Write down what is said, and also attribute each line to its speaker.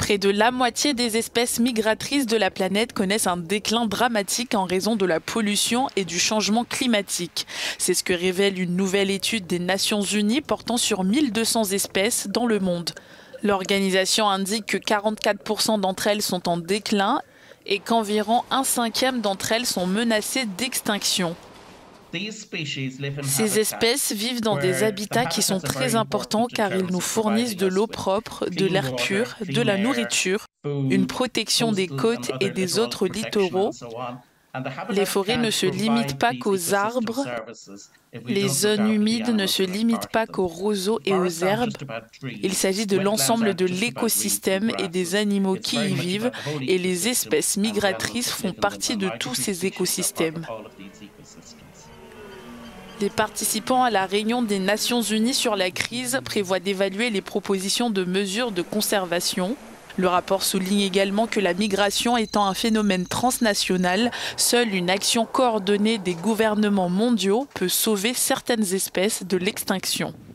Speaker 1: Près de la moitié des espèces migratrices de la planète connaissent un déclin dramatique en raison de la pollution et du changement climatique. C'est ce que révèle une nouvelle étude des Nations Unies portant sur 1200 espèces dans le monde. L'organisation indique que 44% d'entre elles sont en déclin et qu'environ un cinquième d'entre elles sont menacées d'extinction. Ces espèces vivent dans des habitats qui sont très importants car ils nous fournissent de l'eau propre, de l'air pur, de la nourriture, une protection des côtes et des autres littoraux. Les forêts ne se limitent pas qu'aux arbres, les zones humides ne se limitent pas qu'aux roseaux et aux herbes. Il s'agit de l'ensemble de l'écosystème et des animaux qui y vivent, et les espèces migratrices font partie de tous ces écosystèmes. Les participants à la réunion des Nations Unies sur la crise prévoient d'évaluer les propositions de mesures de conservation. Le rapport souligne également que la migration étant un phénomène transnational, seule une action coordonnée des gouvernements mondiaux peut sauver certaines espèces de l'extinction.